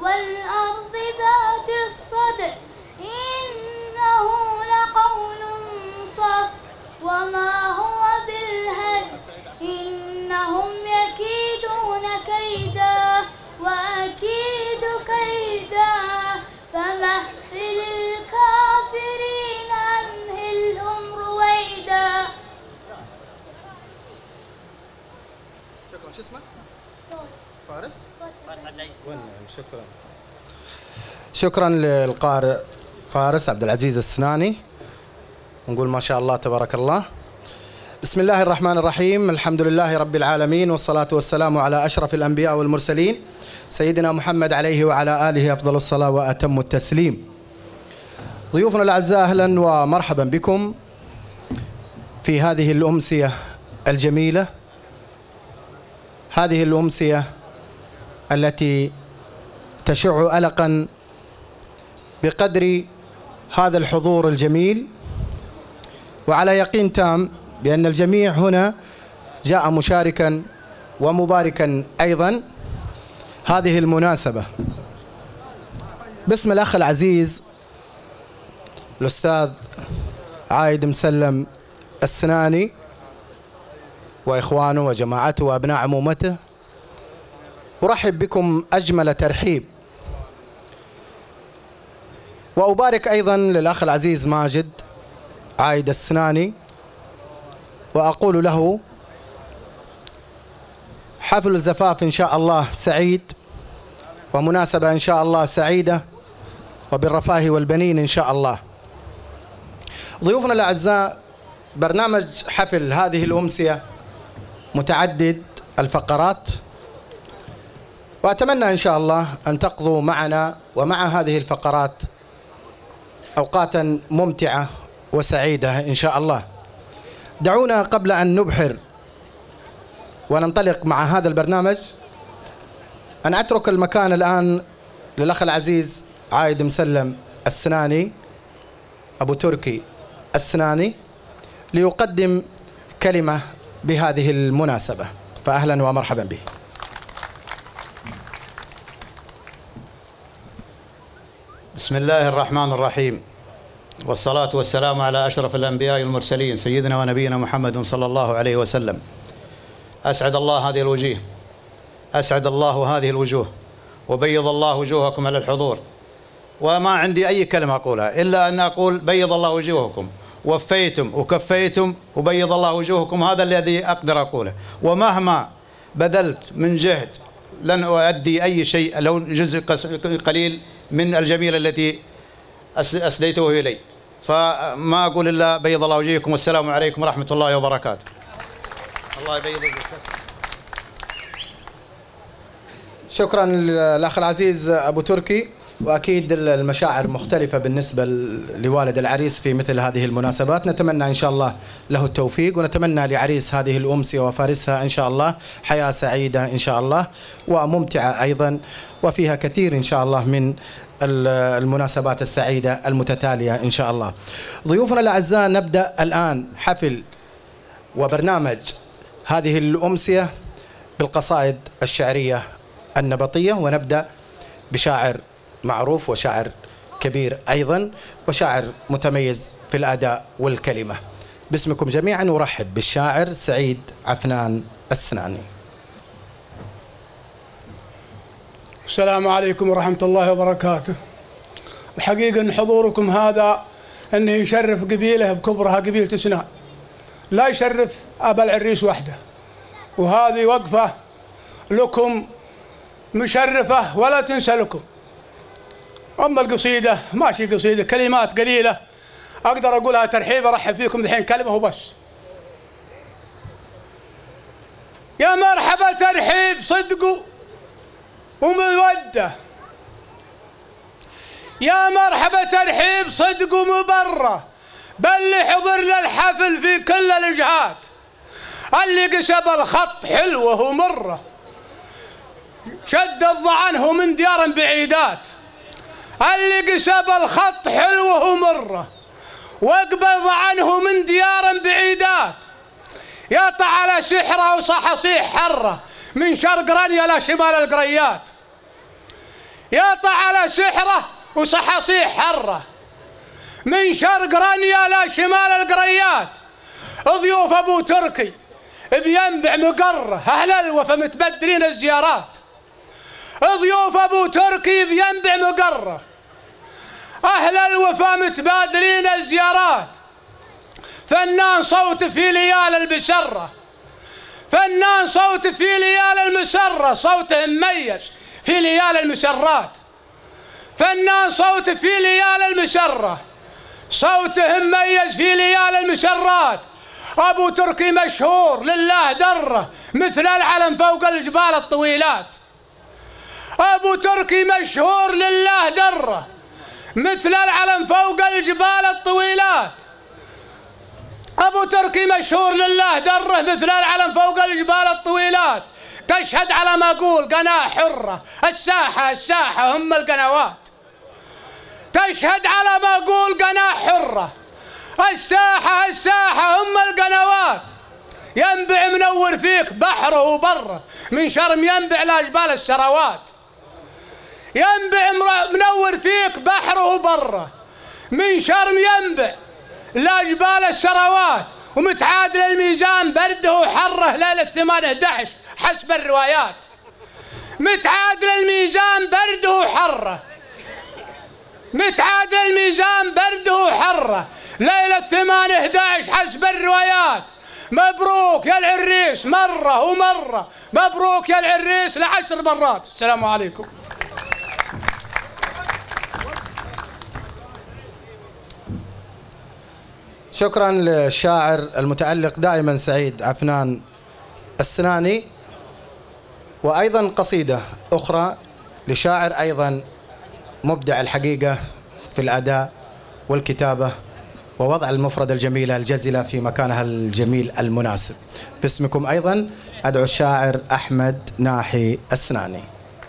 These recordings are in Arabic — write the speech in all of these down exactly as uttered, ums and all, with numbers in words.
والأرض ذات الصدع إنه لقول فصل وما هو بالهزل إنهم يكيدون كيدا وأكيد كيدا فمهل الكافرين أمهلهم رويدا. شكرا. شو اسمك؟ فارس؟ والنعم. شكرا. شكرا للقارئ فارس عبد العزيز السناني. نقول ما شاء الله تبارك الله. بسم الله الرحمن الرحيم. الحمد لله رب العالمين والصلاة والسلام على أشرف الأنبياء والمرسلين سيدنا محمد عليه وعلى آله أفضل الصلاة وأتم التسليم. ضيوفنا الأعزاء أهلا ومرحبا بكم في هذه الأمسية الجميلة، هذه الأمسية التي تشع ألقا بقدر هذا الحضور الجميل، وعلى يقين تام بأن الجميع هنا جاء مشاركا ومباركا أيضا هذه المناسبة. باسم الأخ العزيز الأستاذ عايد مسلم السناني وإخوانه وجماعته وأبناء عمومته، أرحب بكم أجمل ترحيب، وأبارك أيضا للأخ العزيز ماجد عايد السناني وأقول له حفل الزفاف إن شاء الله سعيد ومناسبة إن شاء الله سعيدة وبالرفاه والبنين إن شاء الله. ضيوفنا الأعزاء، برنامج حفل هذه الأمسية متعدد الفقرات، وأتمنى إن شاء الله أن تقضوا معنا ومع هذه الفقرات أوقاتا ممتعة وسعيدة إن شاء الله. دعونا قبل أن نبحر وننطلق مع هذا البرنامج أن أترك المكان الآن للأخ العزيز عايد مسلم السناني أبو تركي السناني ليقدم كلمة بهذه المناسبة، فأهلا ومرحبا به. بسم الله الرحمن الرحيم، والصلاة والسلام على أشرف الأنبياء والمرسلين سيدنا ونبينا محمد صلى الله عليه وسلم. أسعد الله هذه الوجوه، أسعد الله هذه الوجوه، وبيض الله وجوهكم على الحضور. وما عندي أي كلمة أقولها إلا أن أقول بيض الله وجوهكم، وفيتم وكفيتم وبيض الله وجوهكم، هذا الذي أقدر أقوله. ومهما بذلت من جهد لن أؤدي أي شيء لو جزء قليل من الجميلة التي أسديته إلي، فما أقول إلا بيض الله وجوهكم، والسلام عليكم ورحمة الله وبركاته. الله يبيض وجهك. شكرا للأخ العزيز أبو تركي، وأكيد المشاعر مختلفة بالنسبة لوالد العريس في مثل هذه المناسبات. نتمنى إن شاء الله له التوفيق، ونتمنى لعريس هذه الأمسية وفارسها إن شاء الله حياة سعيدة إن شاء الله وممتعة أيضا، وفيها كثير إن شاء الله من المناسبات السعيدة المتتالية إن شاء الله. ضيوفنا الأعزاء، نبدأ الآن حفل وبرنامج هذه الأمسية بالقصائد الشعرية النبطية، ونبدأ بشاعر معروف وشاعر كبير أيضا وشاعر متميز في الأداء والكلمة. باسمكم جميعا أرحب بالشاعر سعيد عفنان السناني. السلام عليكم ورحمة الله وبركاته. الحقيقة أن حضوركم هذا أنه يشرف قبيلة بكبرها قبيلة سنان، لا يشرف أبا العريس وحده، وهذه وقفة لكم مشرفة ولا تنسى لكم. أما القصيدة ماشي قصيدة، كلمات قليلة أقدر أقولها ترحيب، أرحب فيكم الحين كلمة وبس. يا مرحبا ترحيب صدق ومودة، يا مرحبا ترحيب صدق ومبرة، باللي حضر للحفل في كل الجهات، اللي قسب الخط حلوه ومره، شد الضعنه من ديار بعيدات، اللي قسب الخط حلوه ومره، واقبض عنه من ديار بعيدات، يطع على سحره وصحصيح حره، من شرق رنيا لشمال القريات. يقطع على سحره وصحصيح حره، من شرق رنيا لا شمال القريات، ضيوف ابو تركي بينبع مقره، اهل الوفا متبدلين الزيارات. ضيوف ابو تركي بينبع مقره، اهل الوفا متبادلين الزيارات. فنان صوت في ليال البسره، فنان صوت في ليال المسره، صوته مميز في ليال المسرات. فنان صوت في ليال المسره، صوته مميز في ليال المسرات. ابو تركي مشهور لله دره، مثل العلم فوق الجبال الطويلات. ابو تركي مشهور لله دره، مثل العلم فوق الجبال الطويلات. ابو تركي مشهور لله دره، مثل العلم فوق الجبال الطويلات. تشهد على ما اقول قناة حرة، الساحة الساحة هم القنوات. تشهد على ما اقول قناة حرة، الساحة الساحة هم القنوات. ينبع منور فيك بحره وبره، من شرم ينبع لجبال السروات. ينبع منور فيك بحره وبره، من شرم ينبع لجبال السروات. ومتعادل الميزان برده وحره ليلة ثمانية أحد عشر حسب الروايات. متعادل الميزان برده وحره، متعادل الميزان برده وحره ليلة ثمانية أحد عشر حسب الروايات. مبروك يا العريس مرة ومرة، مبروك يا العريس لعشر مرات. السلام عليكم. شكرا للشاعر المتألق دائما سعيد عفنان السناني. وأيضا قصيدة أخرى لشاعر أيضا مبدع الحقيقة في الأداء والكتابة ووضع المفردة الجميلة الجزلة في مكانها الجميل المناسب. باسمكم أيضا أدعو الشاعر أحمد ناحي السناني.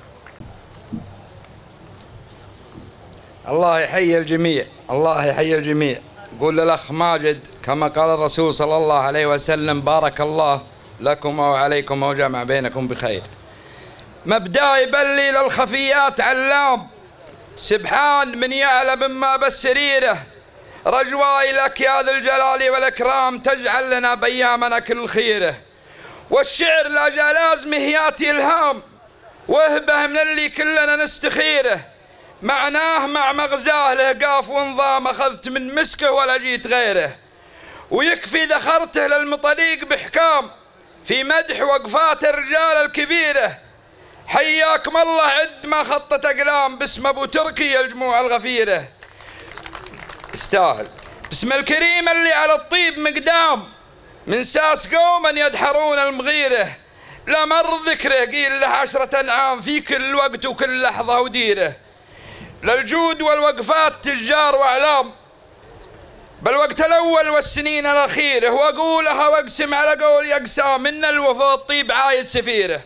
الله يحيي الجميع، الله يحيي الجميع. قول للأخ ماجد كما قال الرسول صلى الله عليه وسلم: بارك الله لكم وعليكم وجمع بينكم بخير. مبدأ يبلي للخفيات علام، سبحان من يعلم ما بالسريره. رجوائي لك يا ذا الجلال والإكرام، تجعل لنا بأيامنا كل خيره. والشعر لا لازمه ياتي إلهام، وهبه من اللي كلنا نستخيره. معناه مع مغزاه له قاف ونظام، أخذت من مسكه ولا جيت غيره. ويكفي ذخرته للمطليق بحكام، في مدح وقفات الرجال الكبيرة. حياكم الله عد ما خطت أقلام، باسم أبو تركي الجموع الغفيرة. يستاهل. باسم الكريم اللي على الطيب مقدام، من ساس قوما يدحرون المغيرة. لا مر ذكره قيل له عشرة أنعام، في كل وقت وكل لحظة وديره. للجود والوقفات تجار وأعلام، بالوقت الأول والسنين الأخيرة. وأقولها وأقسم على قول أقسام، إن الوفا والطيب عايد سفيره.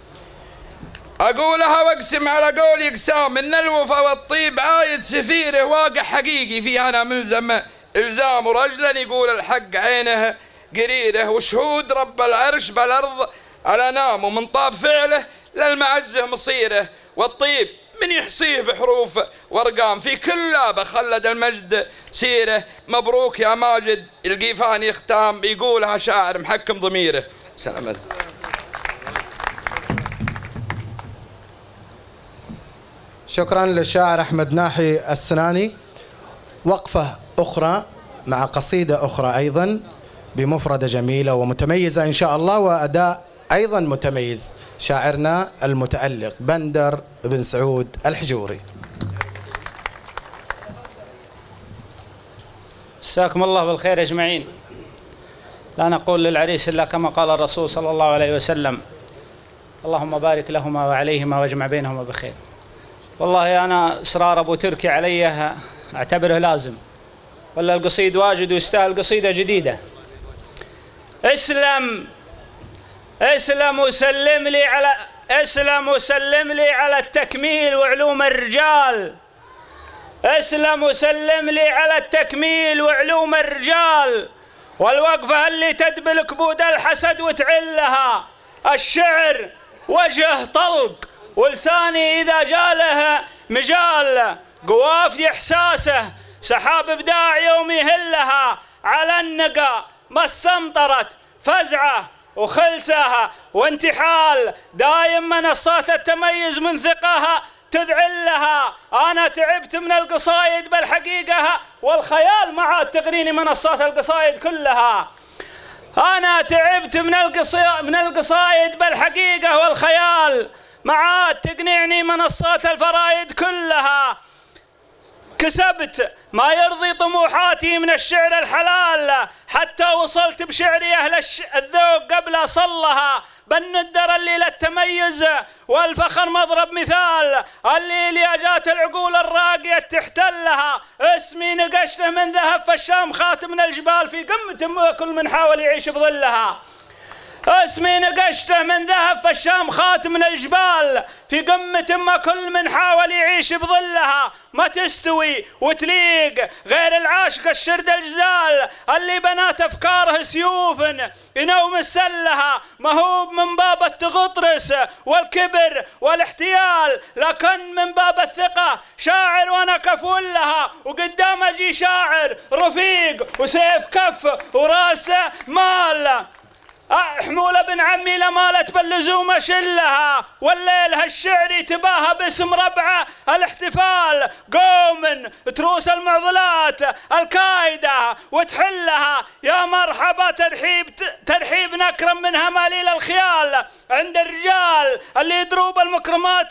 أقولها وأقسم على قول أقسام، إن الوفا والطيب عايد سفيره. واقع حقيقي فيها أنا ملزم إلزام، ورجلا يقول الحق عينه قريره. وشهود رب العرش بالأرض على نام، ومن طاب فعله للمعزه مصيره. والطيب من يحصيه بحروف وارقام، في كل لابه خلد المجد سيره. مبروك يا ماجد القيفاني ختام، يقولها شاعر محكم ضميره. سلامات. شكرا للشاعر أحمد ناحي السناني. وقفة أخرى مع قصيدة أخرى أيضا بمفردة جميلة ومتميزة إن شاء الله، وأداء أيضا متميز، شاعرنا المتألق بندر بن سعود الحجوري. مساكم الله بالخير أجمعين. لا نقول للعريس إلا كما قال الرسول صلى الله عليه وسلم: اللهم بارك لهما وعليهما واجمع بينهما بخير. والله أنا إصرار أبو تركي علي أعتبره لازم، ولا القصيد واجد ويستاهل قصيدة جديدة. اسلم اسلم وسلم لي على اسلم وسلم لي على التكميل وعلوم الرجال. اسلم وسلم لي على التكميل وعلوم الرجال، والوقفة اللي تدبل كبود الحسد وتعلها. الشعر وجه طلق ولساني إذا جاله مجال قوافي إحساسه سحاب إبداع يوم يهلها على النقا ما استمطرت فزعة وخلسها وانتحال دايم منصات التميز من ثقها تذعلها. أنا تعبت من القصايد بالحقيقة والخيال مع تغريني منصات القصايد كلها. أنا تعبت من القصايد من القصايد بالحقيقة والخيال مع تقنعني منصات الفرايد كلها. كسبت ما يرضي طموحاتي من الشعر الحلال حتى وصلت بشعري أهل الذوق قبل أصلها. بالندر اللي للتميز والفخر مضرب مثال اللي لياجات العقول الراقية تحتلها. اسمي نقشته من ذهب فالشام خاتم من الجبال في قمة كل من حاول يعيش بظلها. اسمي نقشته من ذهب فالشام خاتم من الجبال في قمة ما كل من حاول يعيش بظلها. ما تستوي وتليق غير العاشق الشرد الجزال اللي بنات أفكاره سيوف ينوم السلها. مهوب من باب التغطرس والكبر والاحتيال لكن من باب الثقة شاعر وأنا كفول لها. وقدام أجي شاعر رفيق وسيف كف وراسه مال. حمول ابن عمي لمالت باللزوم اشلها والليل هالشعري تباها باسم ربعه الاحتفال. قوم تروس المعضلات الكايده وتحلها. يا مرحبا ترحيب ترحيب نكرم من هماليل الخيال عند الرجال اللي دروب المكرمات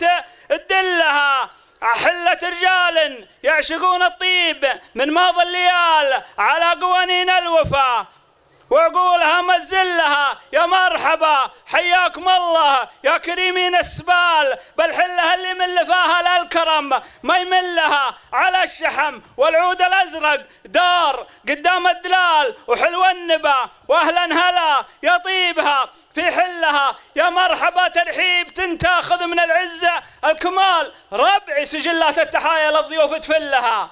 تدلها. حلة رجال يعشقون الطيب من ماضي الليال على قوانين الوفا وعقولها مزلها. يا مرحبا حياكم الله يا كريمين السبال بالحلة اللي من لفاها للكرم ما يملها. على الشحم والعود الأزرق دار قدام الدلال وحلو النبا وأهلا هلا يا طيبها في حلها. يا مرحبا ترحيب تنتاخذ من العزة الكمال ربعي سجلات التحايا للضيوف تفلها.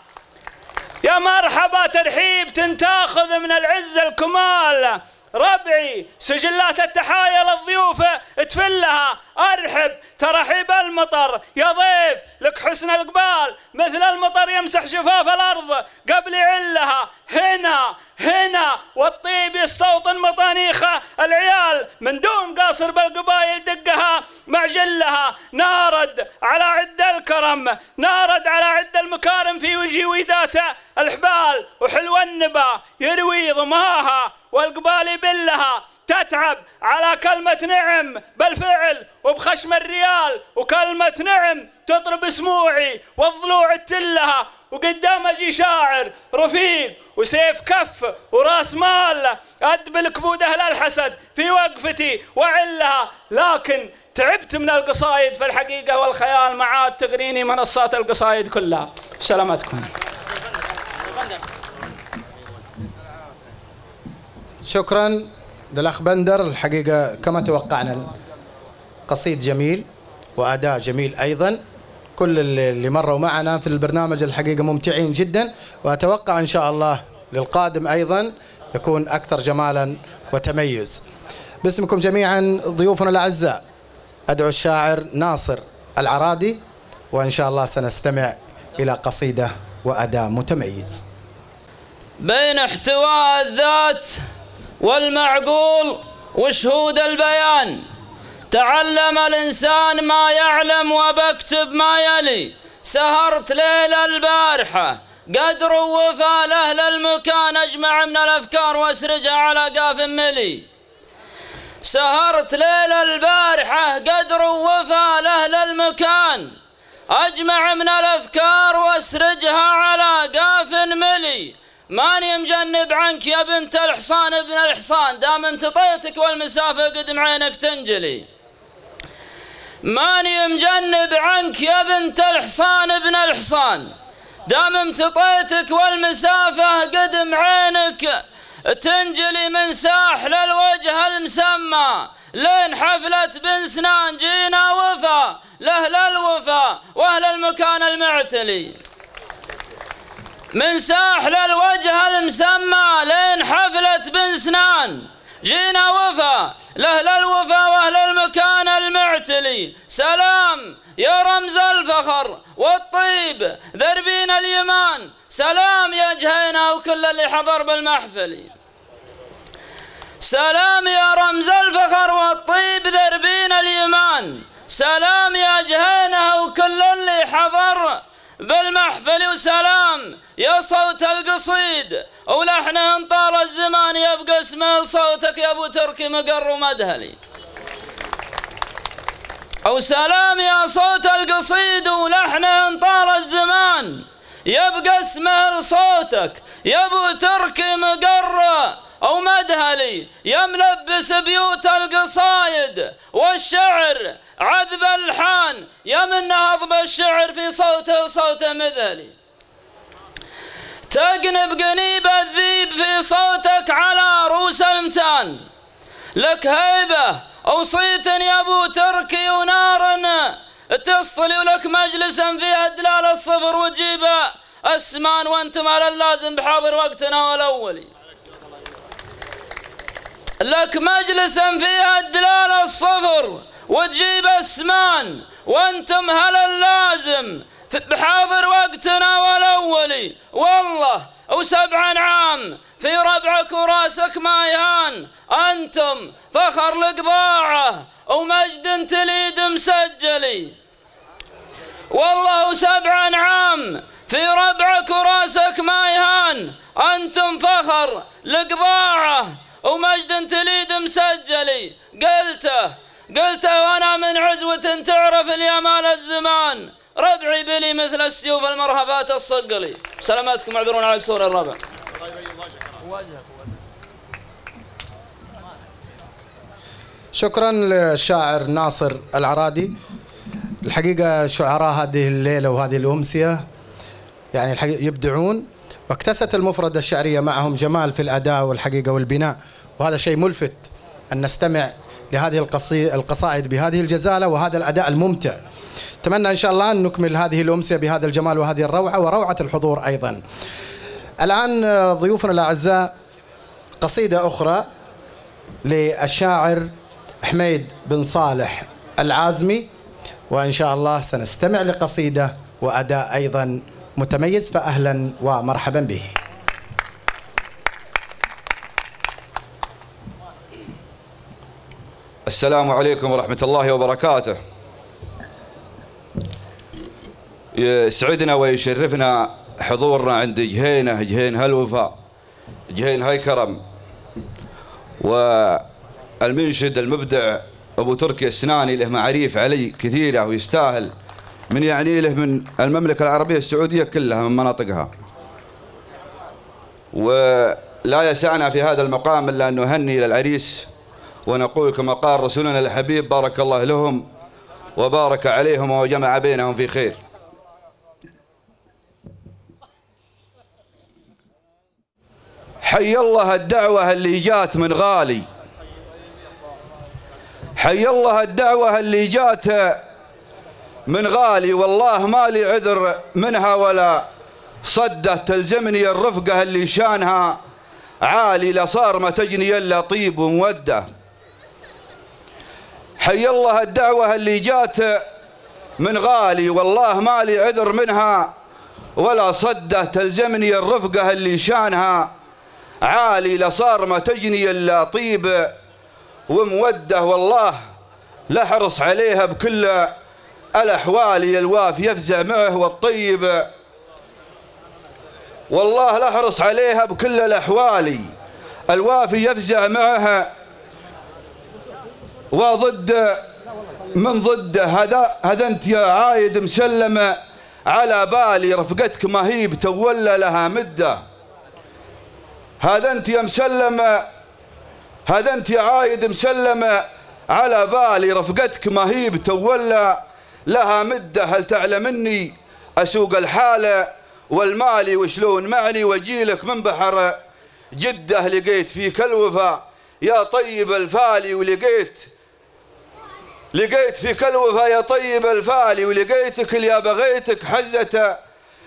يا مرحبا ترحيب تنتاخذ من العز الكمال ربعي سجلات التحايا للضيوف تفلها. أرحب ترحيب المطر يا ضيف لك حسن القبال مثل المطر يمسح شفاف الأرض قبل يعلها. هنا هنا والطيب يستوطن مطانيخه العيال من دون قاصر بالقبايل دقها مع جلها. نارد على عد الكرم نارد على عد المكارم في وجه ويداته الحبال وحلو النبا يروي ضماها والقبال يبلها. تتعب على كلمة نعم بالفعل وبخشم الريال وكلمة نعم تطرب سموعي والضلوع تلها. وقدام أجي شاعر رفيق وسيف كف وراس مال أدب الكبود أهل الحسد في وقفتي وعلها. لكن تعبت من القصايد في الحقيقة والخيال مع تغريني منصات القصايد كلها. سلامتكم. شكرا للأخ بندر. الحقيقة كما توقعنا قصيد جميل وأداء جميل أيضا. كل اللي مروا معنا في البرنامج الحقيقة ممتعين جدا وأتوقع إن شاء الله للقادم أيضا يكون أكثر جمالا وتميز. باسمكم جميعا ضيوفنا الأعزاء أدعو الشاعر ناصر العرادي وإن شاء الله سنستمع إلى قصيدة وأداء متميز. بين احتواء الذات والمعقول وشهود البيان تعلم الإنسان ما يعلم وبكتب ما يلي. سهرت ليل البارحة قدر ووفى لأهل المكان أجمع من الأفكار واسرجها على قاف ملي. سهرت ليل البارحة قدر ووفى لأهل المكان أجمع من الأفكار واسرجها على قاف ملي. ماني مجنب عنك يا بنت الحصان ابن الحصان دام امتطيتك والمسافة قدم عينك تنجلي. ماني مجنب عنك يا بنت الحصان ابن الحصان دام امتطيتك والمسافة قدم عينك تنجلي. من ساحل الوجه المسمى لين حفلة بن سنان جينا وفا لأهل الوفا وأهل المكان المعتلي. من ساحل الوجه المسمى لين حفلة بن سنان جينا وفا لأهل الوفا وأهل المكان المعتلي. سلام يا رمز الفخر والطيب ذربين اليمان. سلام يا جهينة وكل اللي حضر بالمحفل. سلام يا رمز الفخر والطيب ذربين اليمان. سلام يا جهينة وكل اللي حضر بالمحفل. وسلام يا صوت القصيد ولحنه ان طال الزمان يبقى اسمه لصوتك يا ابو تركي مقر ومدهلي. او سلام يا صوت القصيد ولحنه ان طال الزمان يبقى اسمه لصوتك يا ابو تركي مقر او مدهلي. يا ملبس بيوت القصايد والشعر عذب الحان يا من نهض بالشعر في صوته وصوته مذهلي. تقنب قنيب الذيب في صوتك على روس المتان. لك هيبة او صيت يا ابو تركي ونار تسطلي. ولك مجلسا فيها دلال الصفر وتجيب اسمان وانتم على اللازم بحاضر وقتنا والاولي. لك مجلسا فيها الدلال الصفر وتجيب اسمان وانتم هل اللازم بحاضر وقتنا والاولي. والله وسبعا عام في ربعك وراسك ما يهان. انتم فخر القضاعه ومجد تليد مسجلي. والله وسبعا عام في ربعك وراسك ما يهان. انتم فخر القضاعه ومجد تليد مسجلي. قلته قلته وانا من عزوة تعرف اليمال الزمان. ربعي بلي مثل السيوف المرهفات الصقلي. سلامتكم معذرون على كسور الربع. شكرا للشاعر ناصر العرادي. الحقيقة شعراء هذه الليلة وهذه الأمسية يعني الحقيقة يبدعون، واكتست المفردة الشعرية معهم جمال في الأداء والحقيقة والبناء، وهذا شيء ملفت أن نستمع لهذه القصائد بهذه الجزالة وهذا الأداء الممتع. أتمنى إن شاء الله أن نكمل هذه الأمسية بهذا الجمال وهذه الروعة وروعة الحضور أيضا. الآن ضيوفنا الأعزاء قصيدة أخرى للشاعر حميد بن صالح العازمي، وإن شاء الله سنستمع لقصيدة وأداء أيضا متميز، فأهلا ومرحبا به. السلام عليكم ورحمة الله وبركاته. يسعدنا ويشرفنا حضورنا عند جهينة جهين هالوفاء جهين هاي كرم، والمنشد المبدع أبو تركي السناني له معاريف علي كثيرة ويستاهل من يعني له من المملكة العربية السعودية كلها من مناطقها. ولا يسعنا في هذا المقام إلا أن نهني للعريس ونقول كما قال رسولنا الحبيب بارك الله لهم وبارك عليهم وجمع بينهم في خير. حي الله الدعوة اللي جات من غالي، حي الله الدعوة اللي جات من غالي، والله ما لي عذر منها ولا صده، تلزمني الرفقة اللي شانها عالي، لصار ما تجني الا طيب وموده. حي الله الدعوة اللي جات من غالي، والله ما لي عذر منها ولا صده، تلزمني الرفقة اللي شانها عالي، لصار ما تجني الا طيب وموده. والله لحرص عليها بكل الأحوال، الواف يفزع معه والطيب، والله لحرص عليها بكل الأحوال، الوافي يفزع معها وضد من ضده. هذا هذا انت يا عايد مسلمة على بالي، رفقتك ما هي بتولى لها مدة. هذا انت يا مسلمة هذا انت يا عايد مسلمة على بالي، رفقتك ما هي بتولى لها مدة. هل تعلم اني اسوق الحالة والمالي وشلون معني، واجيلك من بحر جدة لقيت فيك الوفا يا طيب الفالي، ولقيت لقيت فيك الوفا يا طيب الفالي، ولقيتك اللي بغيتك حزة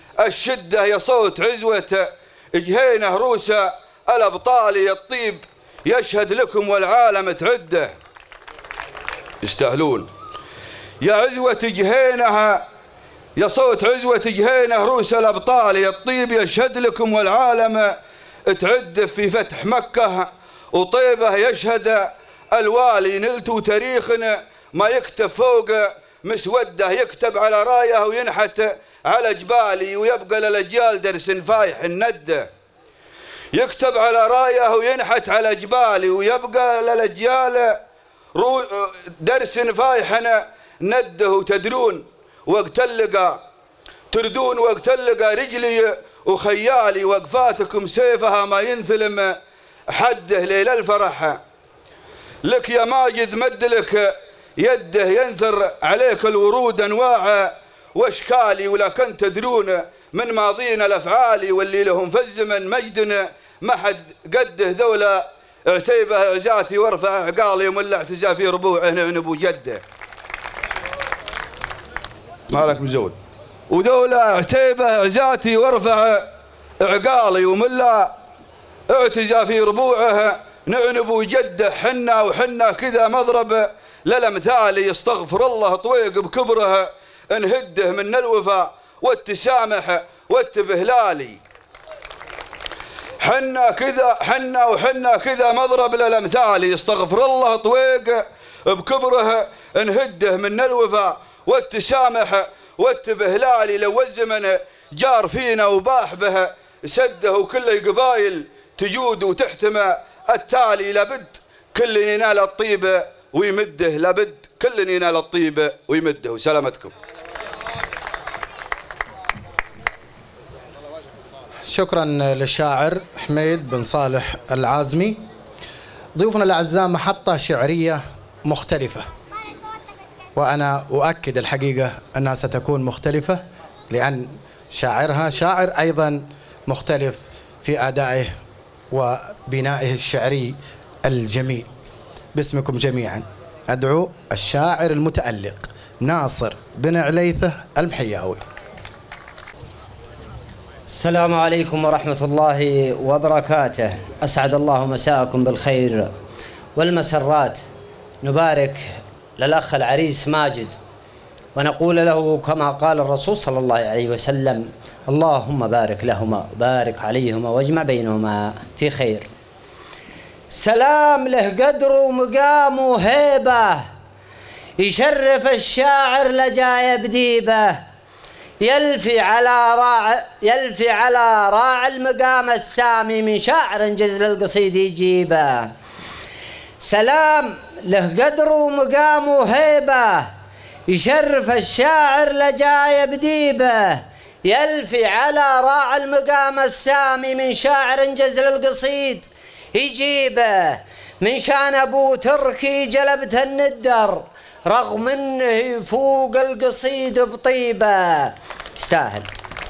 الشدة، يا صوت عزوة جهينة روسة الأبطال، يا الطيب يشهد لكم والعالم تعده. يستاهلون. يا عزوة جهينها، يا صوت عزوة جهينه روس الأبطال، يا الطيب يشهد لكم والعالم تعد. في فتح مكة وطيبة يشهد الوالي، نلتوا تاريخنا ما يكتب فوق مسوده، يكتب على رايه وينحت على جبالي، ويبقى للأجيال درس فايح الندة. يكتب على رايه وينحت على جبالي، ويبقى للأجيال درس فايح نده. وتدرون وقت اللقى تردون، وقت اللقى رجلي وخيالي، وقفاتكم سيفها ما ينثلم حده. ليل الفرح لك يا ماجد مدلك يده، ينثر عليك الورود انواع واشكالي، ولكن تدرون من ماضينا الافعالي، واللي لهم في الزمن مجدنا ما حد قده. ذولا اعتيبه عزاتي وارفع عقالي، ومن اعتزى في ربوعه نعنب جده. مالك مزود. وذولا اعتيبه عزاتي وارفع عقالي، ومن لا اعتزى في ربوعه نعنب جده. حنا وحنا كذا مضرب للامثال، يستغفر الله طويق بكبره انهده من الوفاء والتسامح والتبهلالي. حنا كذا حنا وحنا كذا مضرب للامثال، يستغفر الله طويق بكبره انهده من الوفاء والتسامح والتبهلالي. لو الزمن جار فينا وباح به سده، وكل قبايل تجود وتحتمى التالي. لابد كل ينال الطيب ويمده، لابد كل ينال الطيب ويمده. وسلامتكم. شكرا للشاعر حميد بن صالح العازمي. ضيوفنا الأعزاء محطة شعرية مختلفة، وأنا أؤكد الحقيقة أنها ستكون مختلفة، لأن شاعرها شاعر أيضا مختلف في أدائه وبنائه الشعري الجميل. باسمكم جميعا أدعو الشاعر المتألق ناصر بن عليثة المحياوي. السلام عليكم ورحمة الله وبركاته. أسعد الله مساءكم بالخير والمسرات. نبارك للأخ العريس ماجد ونقول له كما قال الرسول صلى الله عليه وسلم: اللهم بارك لهما وبارك عليهما واجمع بينهما في خير. سلام له قدر ومقام وهيبة، يشرف الشاعر لجاي بديبه، يلفي على راع يلفي على راع المقام السامي، من شاعر جزل القصيد يجيبه. سلام له قدر ومقام وهيبة، يشرف الشاعر لجاي بديبه، يلفي على راع المقام السامي، من شاعر جزل القصيد يجيبه. من شان ابو تركي جلبته الندر، رغم انه يفوق القصيد بطيبه. يستاهل.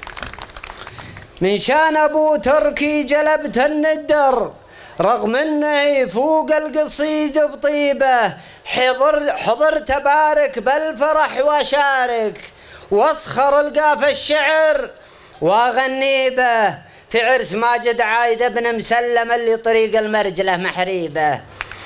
من شان ابو تركي جلبته الندر، رغم انه يفوق القصيد بطيبه. حضر حضرت بارك بالفرح واشارك، واسخر القاف الشعر واغني به، في عرس ماجد عايده بن مسلم اللي طريق المرجله محريبه.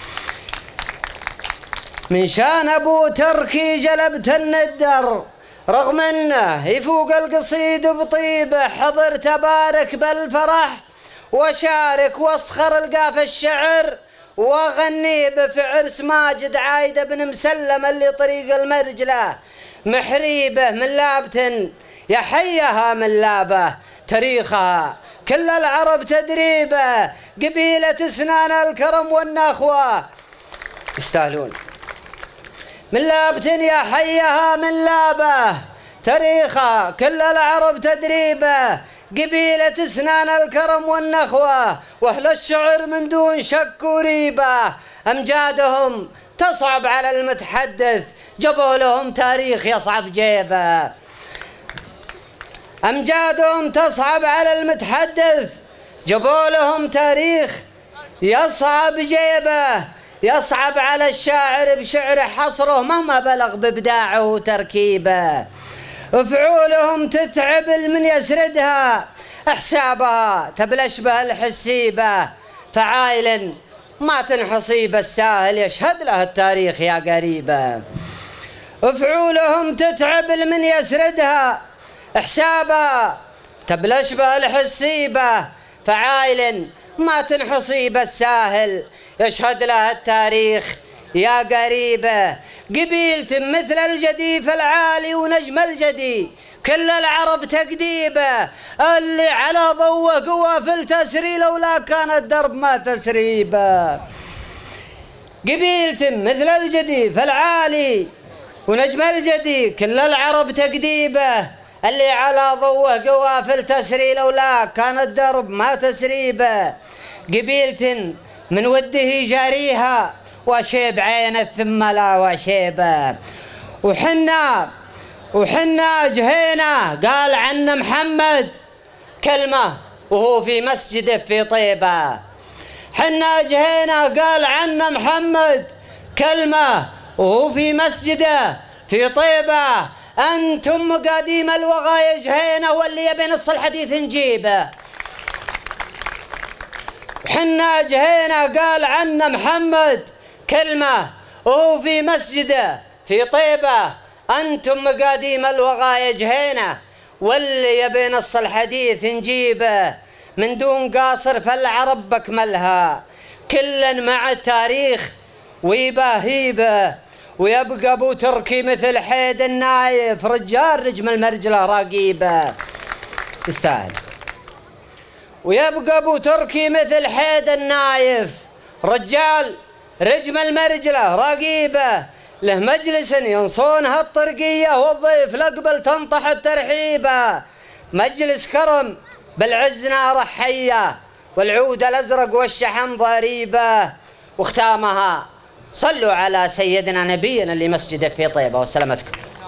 من شان ابو تركي جلبت الندر، رغم انه يفوق القصيد بطيبه. حضر تبارك بالفرح وشارك، واسخر القاف الشعر واغني به، في عرس ماجد عايده بن مسلم اللي طريق المرجله محريبه. من لابة يا حيها من لابه، تاريخها كل العرب تدريبه، قبيلة اسنان الكرم والنخوة. يستاهلون. من لابة يا حيها من لابه، تاريخها كل العرب تدريبه، قبيلة اسنان الكرم والنخوة. واهل الشعر من دون شك وريبه، امجادهم تصعب على المتحدث، جابوا لهم تاريخ يصعب جيبه. أمجادهم تصعب على المتحدث، جابوا لهم تاريخ يصعب جيبه. يصعب على الشاعر بشعره حصره، مهما بلغ بإبداعه وتركيبه. فعولهم تتعب من يسردها، حسابها تبلش به الحسيبة. فعايل ما تنحصي بالساهل يشهد له التاريخ يا قريبة. فعولهم تتعب من يسردها حسابها تبلش به الحسيبة فعايل ما تنحصي بالساهل يشهد له التاريخ يا قريبة. قبيلة مثل الجدي في العالي ونجم الجدي كل العرب تكديبه اللي على ضوء قوافل تسري لولا كان الدرب ما تسريبه. قبيلة مثل الجدي في العالي ونجم الجدي كل العرب تكديبه اللي على ضوء قوافل تسري لولا كان الدرب ما تسريبه. قبيلة من وده جاريها وشيب عين ثم لا وشيبه. وحنا وحنا جهينا قال عنا محمد كلمة وهو في مسجده في طيبة. حنا جهينا قال عنا محمد كلمة وهو في مسجده في طيبة. أنتم قديم الوغاية جهينا واللي يبي نص الحديث نجيبه. حنا جهينا قال عنا محمد كلمة وهو في مسجده في طيبة. أنتم مقاديم الوغاية جهينا واللي يبي نص الحديث نجيبه. من دون قاصر فالعرب بكملها كلا مع التاريخ ويباهيبه. ويبقى ابو تركي مثل حيد النايف رجال رجم المرجله راقيبه يستاهل. ويبقى ابو تركي مثل حيد النايف رجال رجم المرجله راقيبه. له مجلس ينصونها الطرقيه والضيف لقبل تنطح الترحيبه. مجلس كرم بالعز نار حيه والعود الازرق والشحم ضريبه. واختامها صلوا على سيدنا نبينا اللي مسجده في طيبه وسلامتكم.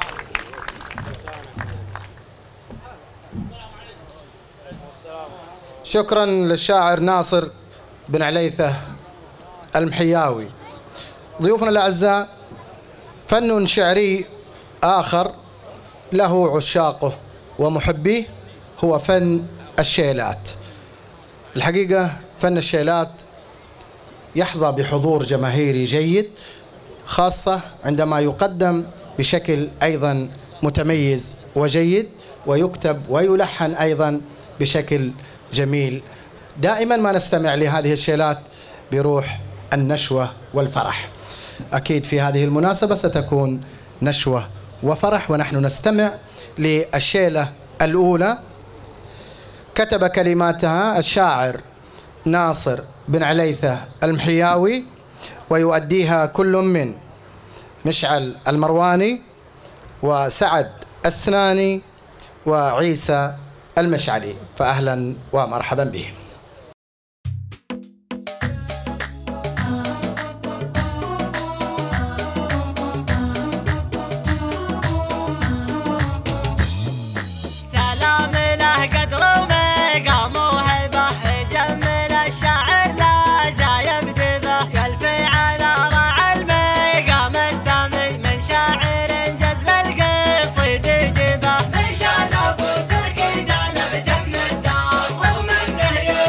شكرا للشاعر ناصر بن عليثة المحياوي. ضيوفنا الأعزاء، فن شعري آخر له عشاقه ومحبيه هو فن الشيلات. الحقيقة فن الشيلات يحظى بحضور جماهيري جيد، خاصة عندما يقدم بشكل أيضا متميز وجيد ويكتب ويلحن أيضا بشكل جميل. دائما ما نستمع لهذه الشيلات بروح النشوة والفرح. أكيد في هذه المناسبة ستكون نشوة وفرح، ونحن نستمع للشيلة الأولى. كتب كلماتها الشاعر ناصر بن عليثة المحياوي، ويؤديها كل من مشعل المرواني وسعد السناني وعيسى المشعلي، فأهلا ومرحبا بهم. من شان ابو تركي جلب تم الدار ومن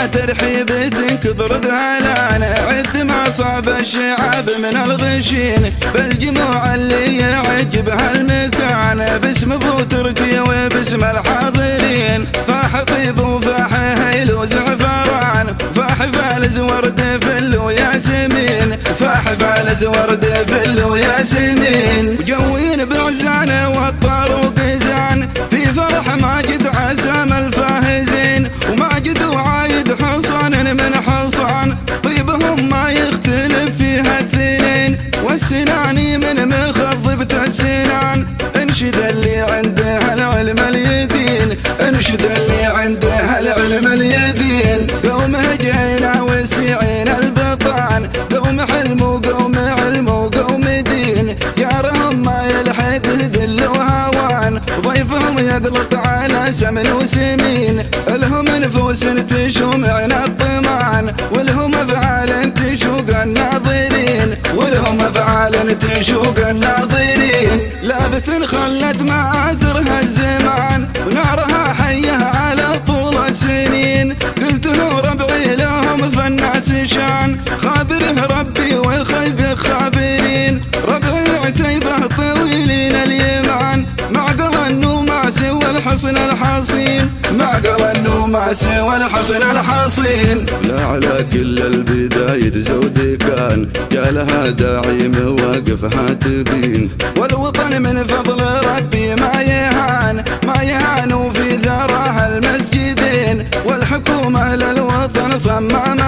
ترحيب تنكبر ذهلان عد ما صاب الشعاب من الغشين بالجموع اللي يعجبها المكان باسم ابو تركي وباسم الحاضرين فاح طيب وفاح هيل وزعفران فاح فالز ورد فل وياسمين فاح فالز ورد فل وياسمين وجوين بعزان والطار وقزان في فرح ماجد عسام الفاهزين وماجد وعايد حصان من حصان طيبهم ما يختلف فيها الاثنين والسناني من مخضبة السنان انشد اللي عنده العلم اليقين انشد اللي عنده العلم اليقين قوم هجينا وسيعين البطان قوم حلم وقوم علم وقوم دين جارهم ما يلحق ذل وهوان ضيفهم يقلط على سمن وسمين لهم نفوس تشوم عين الطمان ولهم افعال تشوق الناظرين ولهم افعال تشوق الناظرين لابت خلد ما اثرها الزمان ونارها حيه على طول السنين قلت له ربعي لهم فالناس شان خابره ربي والخلق خابرين ربعي عتيبه طويلين اليمان معقل النوماس والحصن الحصين معقل النوماس والحصن الحصين لا على كل البداية زودي كان يا لها داعي مواقف هاتبين والوطن من فضل ربي ما يهان ما يهان وفي ذراها المسجدين والحكومة للوطن صمامة